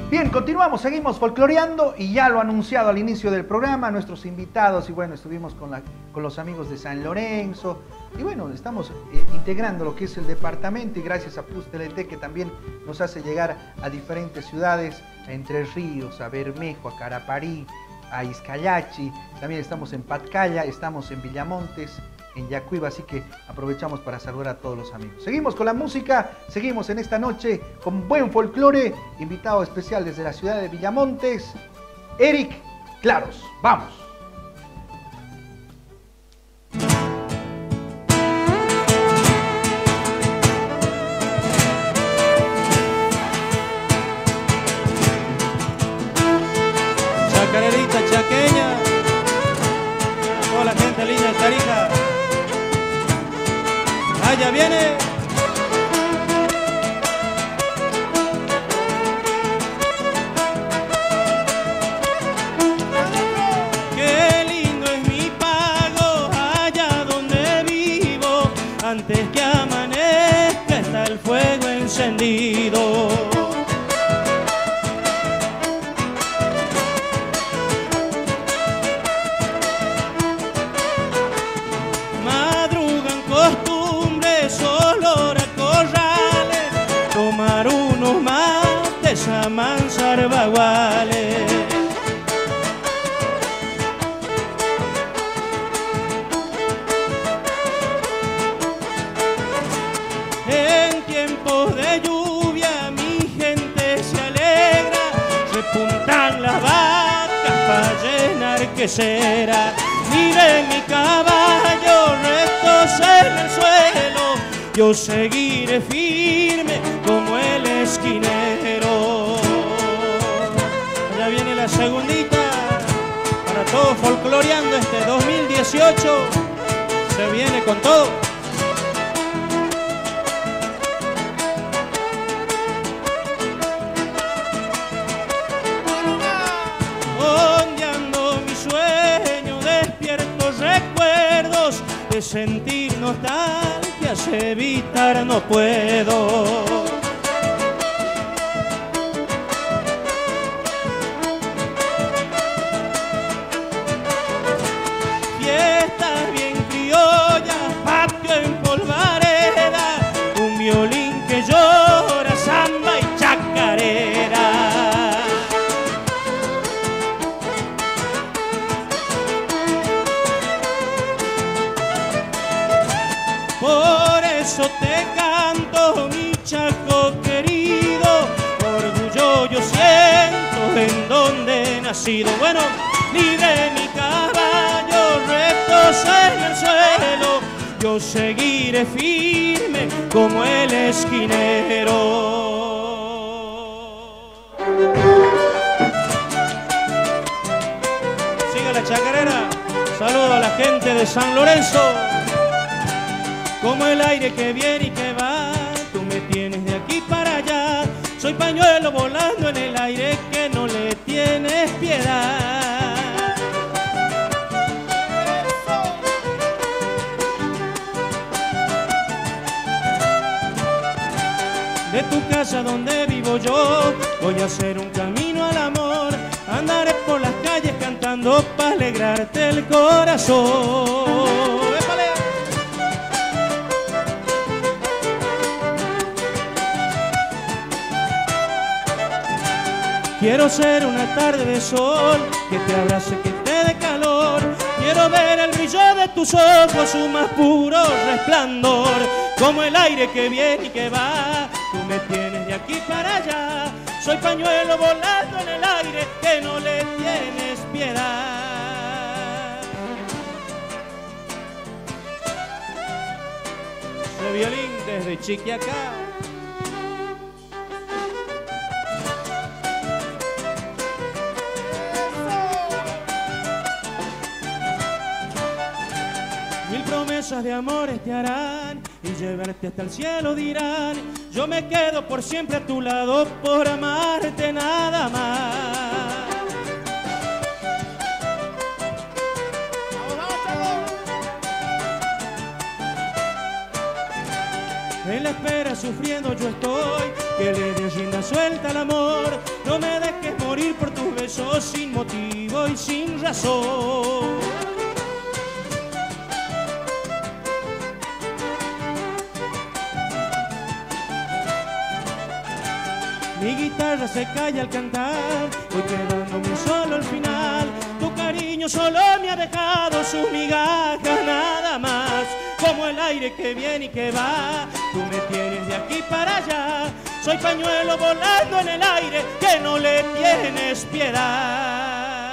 Bien, continuamos, seguimos folcloreando y ya lo anunciado al inicio del programa, nuestros invitados y bueno, estuvimos con los amigos de San Lorenzo y bueno, estamos integrando lo que es el departamento y gracias a Plus TLT que también nos hace llegar a diferentes ciudades, a Entre Ríos, a Bermejo, a Caraparí, a Izcallachi, también estamos en Patcaya, estamos en Villamontes, en Yacuiba, así que aprovechamos para saludar a todos los amigos. Seguimos con la música, seguimos en esta noche con buen folclore, invitado especial desde la ciudad de Villamontes, Eric Claros. ¡Vamos! Chacarerita chaqueña, toda la gente linda de Tarija. Allá viene. Qué lindo es mi pago allá donde vivo. Antes que amanezca está el fuego encendido. Amansar baguales. En tiempos de lluvia mi gente se alegra, repuntan las vacas para llenar quesera. Mire mi caballo rectos en el suelo, yo seguiré firme como el esquinero. Ya viene la segundita para todos folcloreando este 2018. Se viene con todo. Ondeando mi sueño, despierto recuerdos de sentir nostalgia, evitar no puedo. Fiestas bien criollas, patio en polvareda, un violín que llora, samba y chacarera. Por eso te canto, mi Chaco querido, orgullo yo siento en donde he nacido. Bueno, libre mi caballo, rectos en el suelo, yo seguiré firme como el esquinero. Siga la chacarera, saludo a la gente de San Lorenzo. Como el aire que viene y que va, tú me tienes de aquí para allá. Soy pañuelo volando en el aire que no le tienes piedad. De tu casa donde vivo yo, voy a hacer un camino al amor. Andaré por las calles cantando para alegrarte el corazón. Quiero ser una tarde de sol, que te abrace, que te dé calor. Quiero ver el brillo de tus ojos, su más puro resplandor. Como el aire que viene y que va, tú me tienes de aquí para allá. Soy pañuelo volando en el aire, que no le tienes piedad. Ese violín desde Chiquiacá. Promesas de amores te harán y llevarte hasta el cielo dirán. Yo me quedo por siempre a tu lado por amarte nada más. en la espera sufriendo yo estoy, que le dé rienda suelta al amor. No me dejes morir por tus besos sin motivo y sin razón. Mi guitarra se calla al cantar, voy quedándome solo al final. Tu cariño solo me ha dejado sus migajas nada más. Como el aire que viene y que va, tú me tienes de aquí para allá. Soy pañuelo volando en el aire que no le tienes piedad.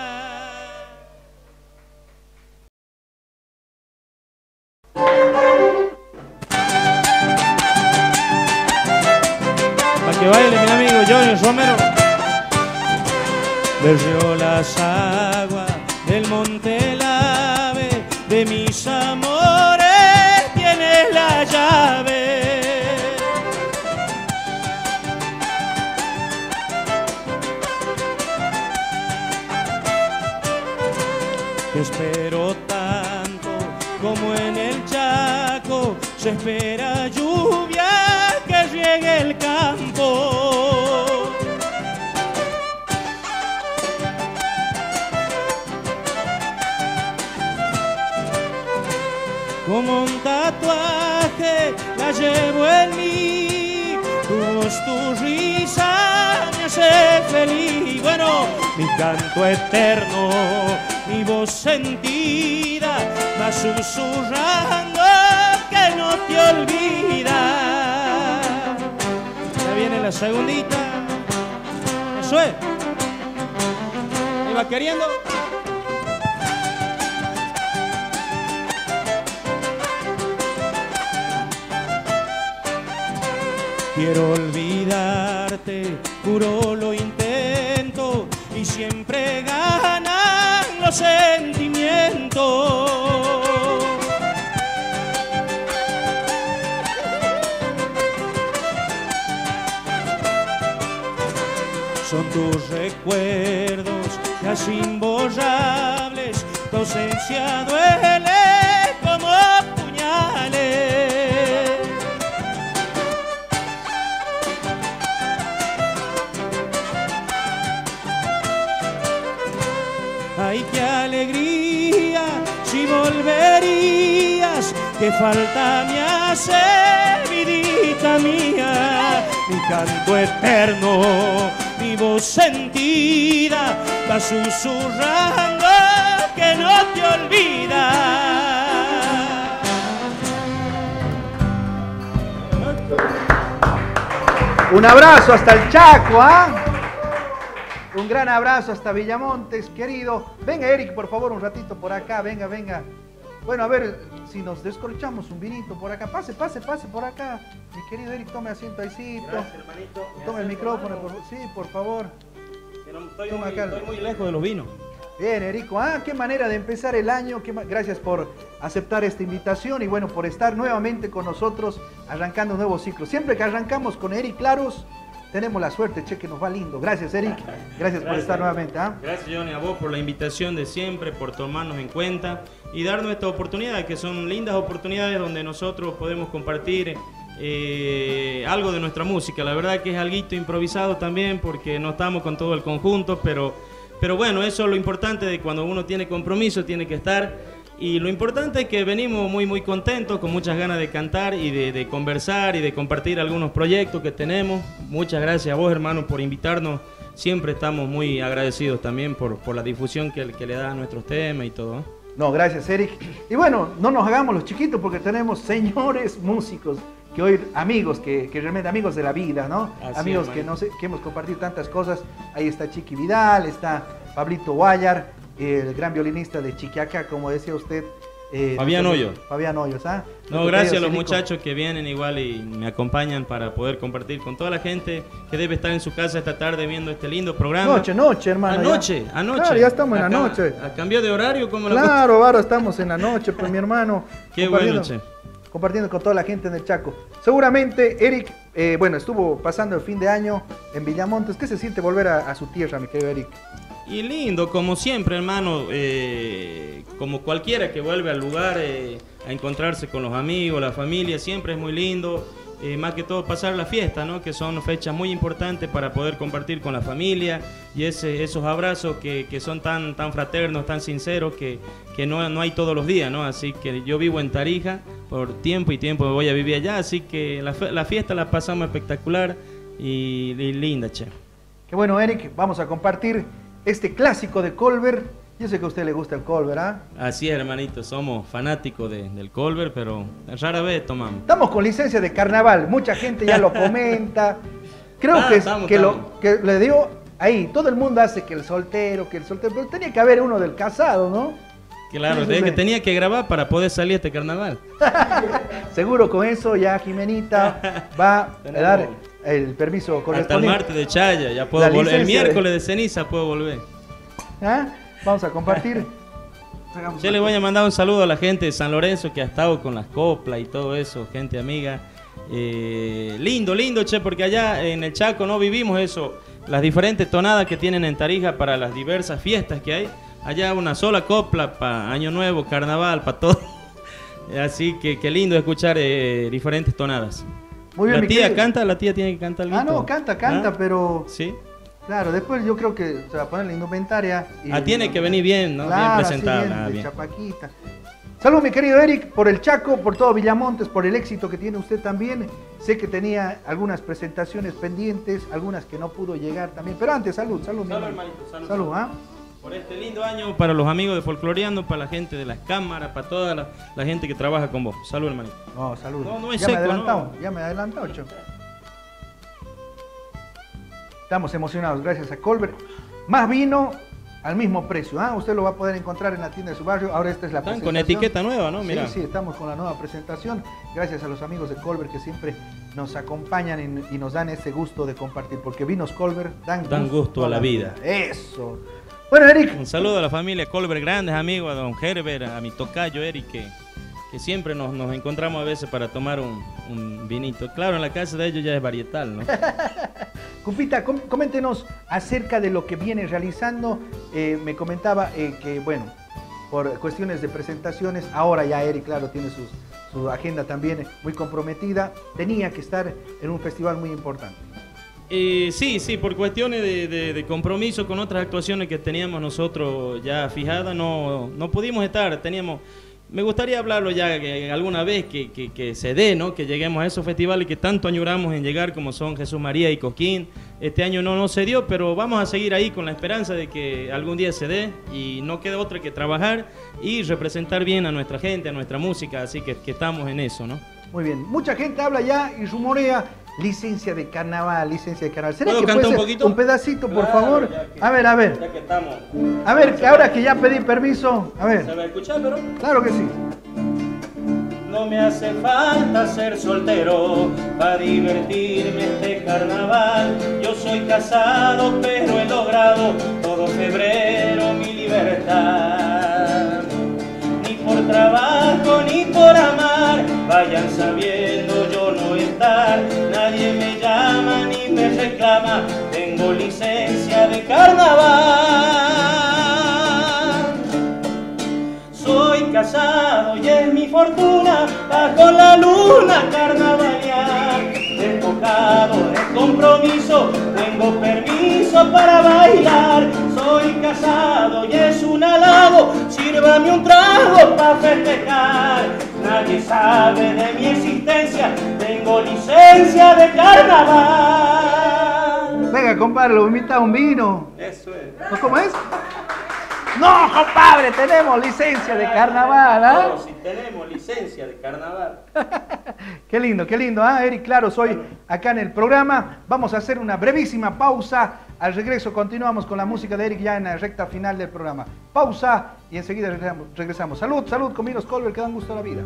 Que baile mi amigo Johnny Romero. Del río las aguas, del monte el ave, de mis amores tienes la llave. Te espero tanto como en el Chaco se espera lluvia que riegue el campo. Como un tatuaje la llevo en mí, tu voz, tu risa me hace feliz. Bueno, mi canto eterno, mi voz sentida, va susurrando que no te olvida. Ya viene la segundita. Eso es. Ahí va queriendo. Quiero olvidarte, juro lo intento, y siempre ganan los sentimientos. Son tus recuerdos casi imborrables, tu ausencia duele como puñales. Ay, qué alegría si volverías, qué falta me hace, vidita mía. Mi canto eterno, mi voz sentida, va susurrando que no te olvida. Un abrazo hasta el Chaco, ¿ah? Un gran abrazo hasta Villamontes, querido. Venga, Eric, por favor, un ratito por acá. Venga, venga. Bueno, a ver si nos descorchamos un vinito por acá. Pase por acá. Mi querido Eric, tome asiento ahí. Gracias, hermanito. Tome el micrófono, sí, por favor. Estoy muy lejos de los vinos. Bien, Erico. Qué manera de empezar el año. Gracias por aceptar esta invitación y bueno, por estar nuevamente con nosotros arrancando un nuevo ciclo. Siempre que arrancamos con Eric Claros, tenemos la suerte, che, que nos va lindo. Gracias, Eric. Gracias por estar nuevamente. Gracias, Johnny, a vos por la invitación de siempre, por tomarnos en cuenta y darnos esta oportunidad, que son lindas oportunidades donde nosotros podemos compartir algo de nuestra música. La verdad que es algo improvisado también, porque no estamos con todo el conjunto, pero bueno, eso es lo importante de cuando uno tiene compromiso, tiene que estar. Y lo importante es que venimos muy contentos, con muchas ganas de cantar y de conversar y de compartir algunos proyectos que tenemos. Muchas gracias a vos, hermano, por invitarnos. Siempre estamos muy agradecidos también por la difusión que le da a nuestros temas y todo. No, gracias, Eric. Y bueno, no nos hagamos los chiquitos porque tenemos señores músicos que hoy, amigos, que realmente amigos de la vida, ¿no? Así, amigos que hemos compartido tantas cosas. Ahí está Chiqui Vidal, está Pablito Guayar, el gran violinista de Chiquiaca, como decía usted. Fabián Hoyos. Fabián Hoyos, ¿ah? No, gracias a los muchachos que vienen igual y me acompañan para poder compartir con toda la gente que debe estar en su casa esta tarde viendo este lindo programa. Noche, hermano. Anoche. Claro, ya estamos en la noche. ¿A cambio de horario? ¿Cómo claro, ahora estamos en la noche, pues mi hermano. Qué bueno, che. Compartiendo con toda la gente en el Chaco. Seguramente Eric, estuvo pasando el fin de año en Villamontes. ¿Qué se siente volver a su tierra, mi querido Eric? Y lindo, como siempre, hermano, como cualquiera que vuelve al lugar a encontrarse con los amigos, la familia, siempre es muy lindo. más que todo pasar la fiesta, ¿no? Que son fechas muy importantes para poder compartir con la familia y esos abrazos que son tan fraternos, tan sinceros, que no hay todos los días, ¿no? Así que yo vivo en Tarija, por tiempo y tiempo me voy a vivir allá, así que la fiesta la pasamos espectacular y linda, che. Qué bueno, Eric, vamos a compartir este clásico de Colbert. Yo sé que a usted le gusta el Colbert, ¿ah? Así es, hermanito, somos fanáticos del Colbert, pero rara vez tomamos. Estamos con licencia de carnaval, mucha gente ya lo comenta. Creo que le dio ahí, todo el mundo hace que el soltero, pero tenía que haber uno del casado, ¿no? Claro, que tenía que grabar para poder salir a este carnaval. Seguro con eso ya Jimenita va a dar el permiso correspondiente. Hasta el martes de Chaya, ya puedo volver. El miércoles de ceniza puedo volver. ¿Ah? Vamos a compartir. Yo le voy a mandar un saludo a la gente de San Lorenzo que ha estado con las coplas y todo eso, gente amiga. Lindo, che, porque allá en el Chaco no vivimos eso, las diferentes tonadas que tienen en Tarija para las diversas fiestas que hay. Allá una sola copla para Año Nuevo, Carnaval, para todo. Así que qué lindo escuchar diferentes tonadas. Muy bien, la tía tiene que cantar algo. No, canta, pero... Sí. Claro, después yo creo que se va a poner la indumentaria. Tiene que venir bien, ¿no? Claro, bien presentada. Bien. Chapaquita. Saludos, mi querido Eric, por el Chaco, por todo Villamontes, por el éxito que tiene usted también. Sé que tenía algunas presentaciones pendientes, algunas que no pudo llegar también. Pero antes, salud, hermanito, salud. Salud, ¿ah? Por este lindo año, para los amigos de Folcloreando, para la gente de las cámaras, para toda la gente que trabaja con vos. Salud, hermanito. No, salud. No es ya seco, ya me he adelantado, Cho. Estamos emocionados, gracias a Colbert. Más vino al mismo precio, ¿ah? Usted lo va a poder encontrar en la tienda de su barrio. Ahora esta es la presentación. Con etiqueta nueva, ¿no? Mira. Sí, estamos con la nueva presentación. Gracias a los amigos de Colbert que siempre nos acompañan y nos dan ese gusto de compartir. Porque vinos Colbert dan gusto a la vida. Eso. Bueno, Eric. Un saludo a la familia Colbert, grandes amigos, a don Herbert, a mi tocayo Eric, que siempre nos encontramos a veces para tomar un vinito. Claro, en la casa de ellos ya es varietal, ¿no? Cupita, coméntenos acerca de lo que viene realizando. Me comentaba que, bueno, por cuestiones de presentaciones, ahora ya Eric, claro, tiene su agenda también muy comprometida. Tenía que estar en un festival muy importante. Sí, por cuestiones de compromiso con otras actuaciones que teníamos nosotros ya fijadas, no pudimos estar, me gustaría hablarlo ya que alguna vez que se dé, ¿no? Que lleguemos a esos festivales que tanto añoramos en llegar, como son Jesús María y Coquín. Este año no se dio, pero vamos a seguir ahí con la esperanza de que algún día se dé y no queda otra que trabajar y representar bien a nuestra gente, a nuestra música, así que estamos en eso, ¿no? Muy bien, mucha gente habla ya y rumorea licencia de carnaval. ¿Será ¿Puedo que cantar puede un ser poquito? un pedacito, por favor? A ver. Ya que estamos. A ver, que ahora que ya pedí permiso, a ver. ¿Se va a escuchar, pero? Claro que sí. No me hace falta ser soltero para divertirme este carnaval. Yo soy casado, pero he logrado todo febrero mi libertad. Ni por trabajo ni por amar, vayan sabiendo yo no estar. Nadie me llama ni me reclama, tengo licencia de carnaval. Soy casado y es mi fortuna bajo la luna carnavalear. Despojado de compromiso, tengo permiso para bailar. Soy casado y es un halago, sírvame un trago para festejar. Nadie sabe de mi existencia, tengo licencia de carnaval. Venga, compadre, lo invita a un vino. Eso es. ¿Cómo es? No, compadre, tenemos licencia de carnaval, ¿ah? No, si tenemos licencia de carnaval. Qué lindo, ¿ah? Eric, claro, soy acá en el programa. Vamos a hacer una brevísima pausa. Al regreso continuamos con la música de Eric ya en la recta final del programa. Pausa y enseguida regresamos. Salud con vinos Colbert que dan gusto a la vida.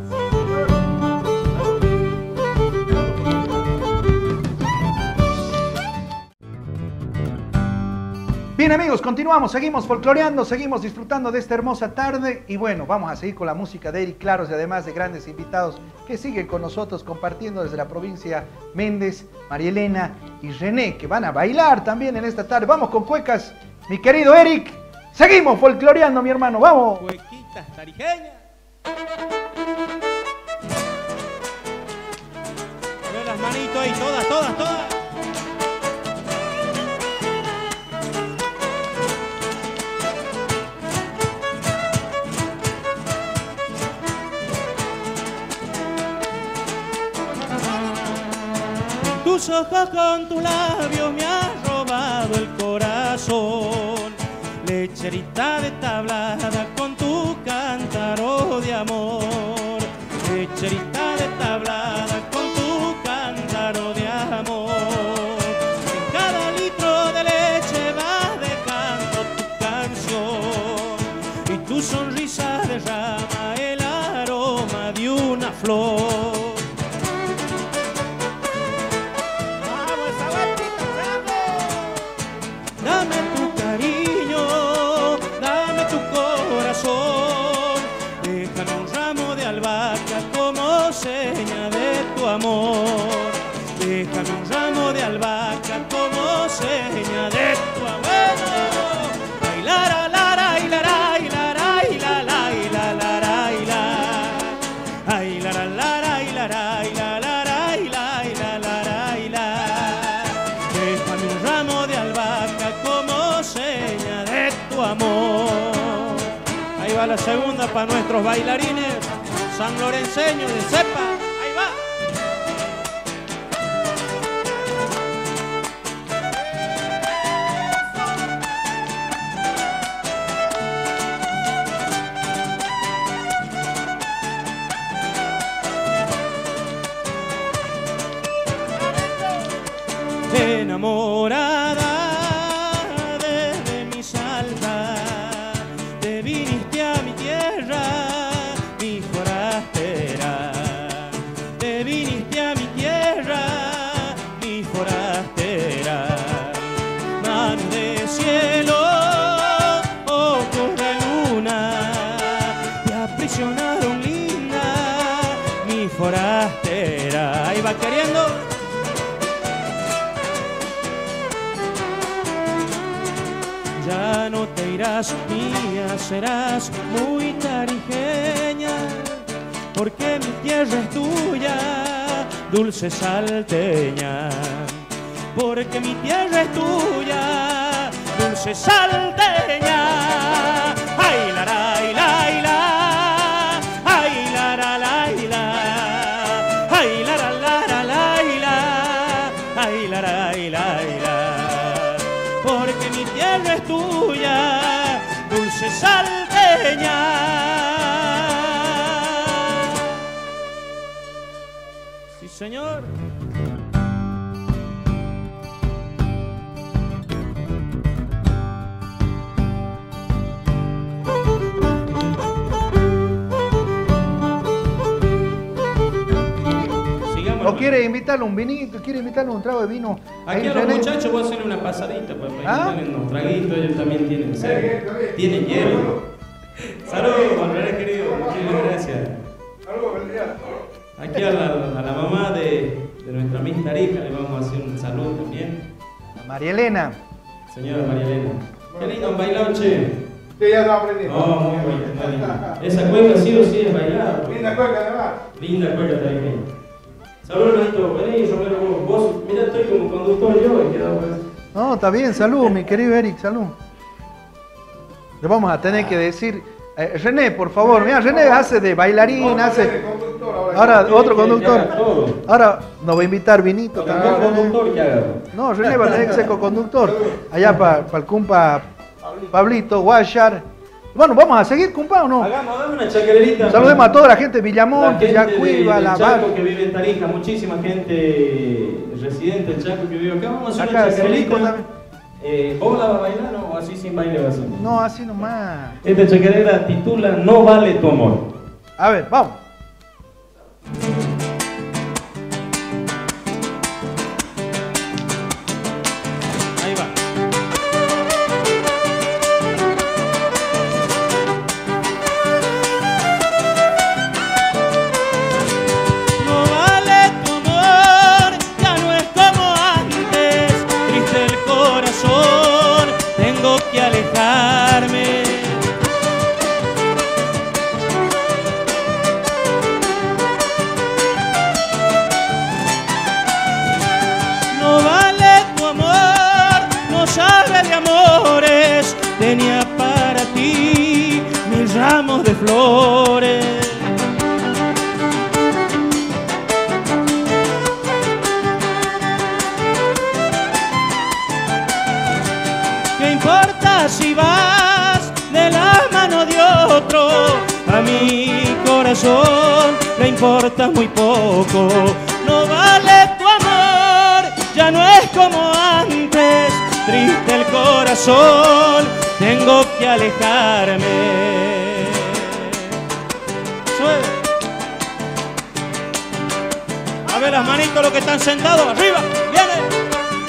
Bien amigos, continuamos, seguimos folcloreando, seguimos disfrutando de esta hermosa tarde y bueno, vamos a seguir con la música de Eric Claros y además de grandes invitados que siguen con nosotros compartiendo desde la provincia Méndez, María Elena y René, que van a bailar también en esta tarde. Vamos con cuecas, mi querido Eric, seguimos folcloreando, mi hermano, vamos. Cuequitas tarijeñas. Las palito ahí, todas, todas, todas. Tus ojos con tus labios me has robado el corazón. Lecherita de tablada con tu cántaro de amor. Lecherita de tablada con tu cántaro de amor. En cada litro de leche vas dejando tu canción y tu sonrisa derrama el aroma de una flor. Dame tu cariño, dame tu corazón, déjame un ramo de albahaca como seña de tu amor. Déjame un ramo de albahaca como seña de tu amor. Ay, la, la, la, la, la, la, la, la, la, la, la, la. Ay, la, la, la, la, la, la, la, la, la. Déjame un ramo de albahaca como seña de tu amor. Ahí va la segunda para nuestros bailarines sanlorenseños de cepa. Ahí va. Enamorada desde mi salta, te viniste a mi tierra, mi forastera. Te viniste a mi tierra, mi forastera. Mano de cielo, ojos de luna, te aprisionaron linda, mi forastera. Ahí va queriendo. Ya no te irás mía, serás muy tarijeña, porque mi tierra es tuya, dulce salteña. Porque mi tierra es tuya, dulce salteña. Ay, la, la, la, la. Ay, la, la, la, la. Ay, la, la, la, la, la. Ay, la, la, la, la. Porque mi tierra es tuya, dulce salteña. Sí, señor. ¿O quiere invitarle un vinito? ¿Quiere invitarle un trago de vino? Aquí a los muchachos voy a hacerle una pasadita para invitarle unos traguitos, ellos también tienen sed. Tienen hielo. Saludos, Manuel querido, muchas gracias. Aquí a la mamá de nuestra Miss Tarija le vamos a hacer un saludo también. María Elena. Señora María Elena. Qué lindo han bailado, che. Sí, ya lo aprendí. Oh, muy bien, muy bien. Esa cueca sí o sí es bailada. Linda cueca, además. Linda cueca tarijeña. Saludos, Nito. Vení, Romero, vos. Mira, estoy como conductor yo. He quedado por eso. No, está bien, salud, mi querido Eric, salud. Le vamos a tener que decir, René, por favor, mira, René hace de bailarín, hace... Ahora otro conductor. Ahora nos va a invitar vinito también. Conductor que haga. No, René va a tener que ser co-conductor. Allá para el cumpa Pablito, Guayar. Bueno, ¿vamos a seguir, compa, o no? Hagamos una chacarerita. Saludemos a toda la gente de Villamonte, Yacuiba, La Chaco que vive en Tarija, muchísima gente residente del Chaco que vive acá. Vamos a hacer acá, una chacarerita. ¿Vos la vas a bailar o así sin baile vas a hacer? No, así nomás. Esta chacarera titula No vale tu amor. A ver, vamos. Ahí va. No vale tu amor, ya no es como antes. Triste el corazón, tengo que alejarme. sabe de amores, tenía para ti 1000 ramos de flores. ¿Qué importa si vas de la mano de otro? A mi corazón le importa muy poco. No vale tu amor, ya no es como antes. Triste el corazón, tengo que alejarme. A ver las manitos, los que están sentados, arriba, viene.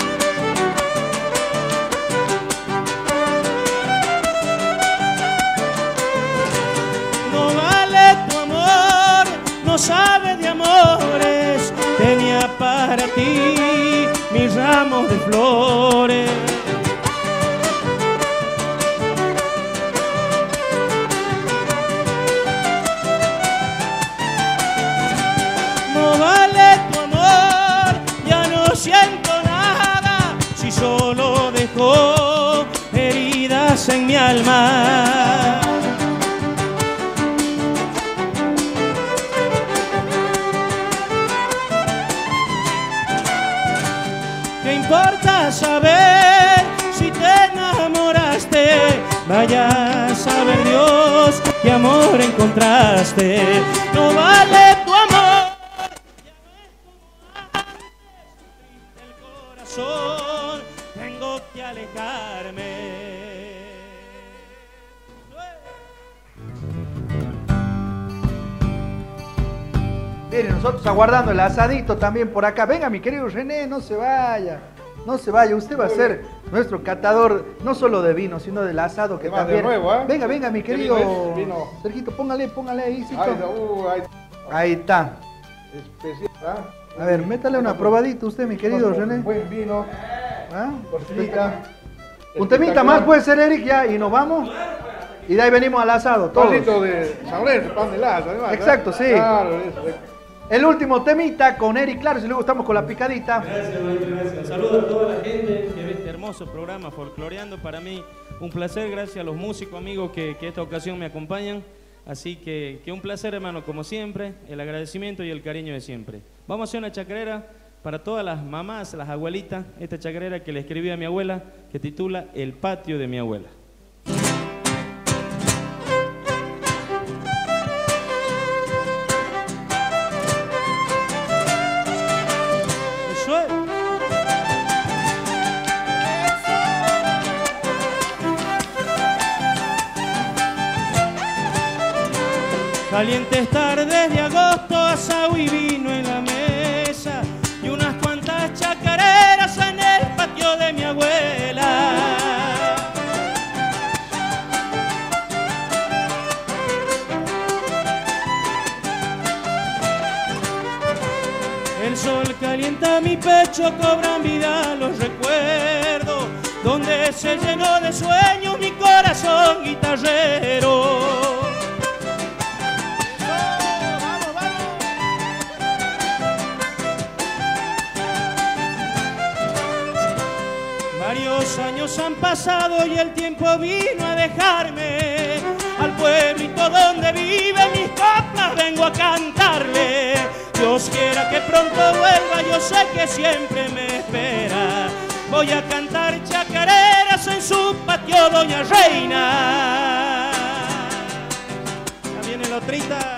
No sabe de amores, tenía para ti 1000 ramos de flores. No vale tu amor, ya no siento nada, si solo dejó heridas en mi alma. ¿Qué importa saber si te enamoraste? Vaya a saber Dios qué amor encontraste. No vale tu amor, ya no es como antes. Triste el corazón, tengo que alejarme. Miren, nosotros aguardando el asadito también por acá. Venga, mi querido René, no se vaya. No se vaya, usted va a ser nuestro catador, no solo de vino, sino del asado que también. De nuevo, ¿eh? Venga, venga, mi querido vino. Sergito, póngale ahí, Cito. Ahí Ahí está. especial, ¿ah? A ver, métale una probadita usted, mi querido René. Buen vino, ¿Ah? tortillita. Un temita más puede ser, Eric, ya, y nos vamos. Y de ahí venimos al asado, todos. Pancito de San Lorenzo, pan de lazo, además. Exacto, sí. Claro, eso. El último temita con Eric Claros y luego estamos con la picadita. Gracias, maestro, gracias. Saludos a toda la gente que ve este hermoso programa Folcloreando. Para mí un placer, gracias a los músicos amigos que esta ocasión me acompañan. Así que un placer, hermano, como siempre, el agradecimiento y el cariño de siempre. Vamos a hacer una chacarera para todas las mamás, las abuelitas, esta chacarera que le escribí a mi abuela, que titula El patio de mi abuela. Calientes tardes de agosto, asado y vino en la mesa y unas cuantas chacareras en el patio de mi abuela. El sol calienta mi pecho, cobran vida los recuerdos, donde se llenó de sueños mi corazón guitarrero. Varios años han pasado y el tiempo vino a dejarme al pueblito donde vive mis coplas vengo a cantarle. Dios quiera que pronto vuelva, yo sé que siempre me espera. Voy a cantar chacareras en su patio, doña Reina. Ya viene la otrita.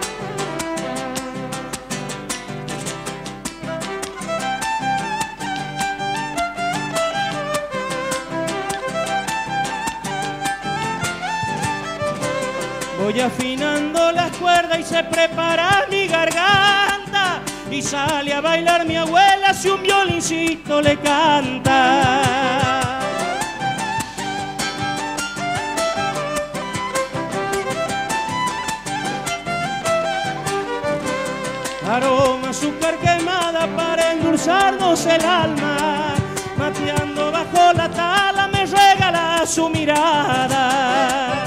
Voy afinando las cuerdas y se prepara mi garganta y sale a bailar mi abuela si un violincito le canta. Aroma, azúcar quemada para endulzarnos el alma, mateando bajo la tala me regala su mirada.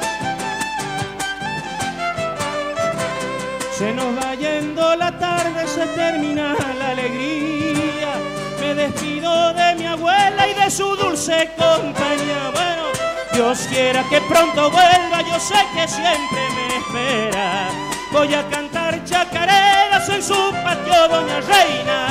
Se nos va yendo la tarde, se termina la alegría. Me despido de mi abuela y de su dulce compañía. Bueno, Dios quiera que pronto vuelva, yo sé que siempre me espera. Voy a cantar chacareras en su patio, doña Reina.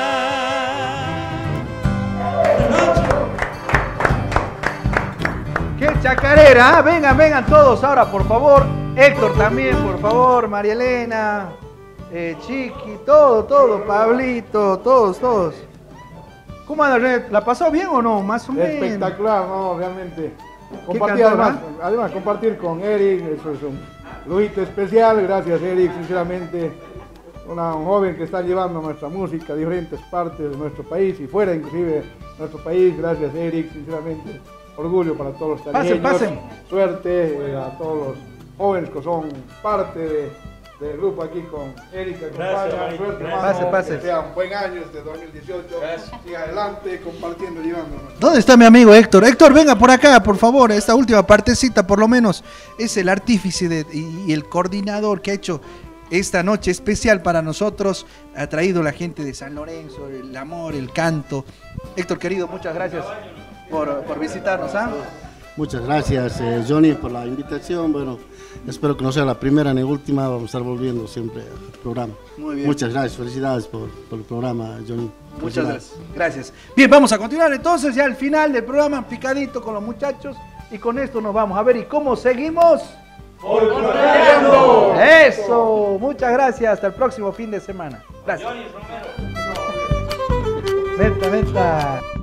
¡Qué chacarera! Vengan, vengan todos ahora, por favor. Héctor también, por favor. María Elena, Chiqui, todo. Pablito, todos. ¿Cómo anda, Red? ¿La pasó bien o no? Más o menos. Espectacular, no, realmente. Compartir, cantor, además, compartir con Eric, eso es un lujito especial. Gracias, Eric, sinceramente. Un joven que está llevando nuestra música a diferentes partes de nuestro país y fuera inclusive de nuestro país. Gracias, Eric, sinceramente. Orgullo para todos los tarijeños. Pasen. Suerte a todos los jóvenes que son parte del grupo aquí con Eric. Gracias, suerte, pase. Que sea un buen año este 2018. Gracias. Siga adelante, compartiendo, llevándonos. ¿Dónde está mi amigo Héctor? Héctor, venga por acá, por favor. Esta última partecita, por lo menos, es el artífice y el coordinador que ha hecho esta noche especial para nosotros. Ha traído la gente de San Lorenzo, el amor, el canto. Héctor, querido, muchas gracias por visitarnos. Muchas gracias, Johnny, por la invitación. Bueno, espero que no sea la primera ni última. Vamos a estar volviendo siempre al programa. Muy bien. Muchas gracias, felicidades por el programa, Johnny. Muchas gracias. Bien, vamos a continuar entonces ya al final del programa, picadito con los muchachos. Y con esto nos vamos a ver. ¿Y cómo seguimos? ¡Folcloreando! Eso, muchas gracias. Hasta el próximo fin de semana. Gracias. Venta.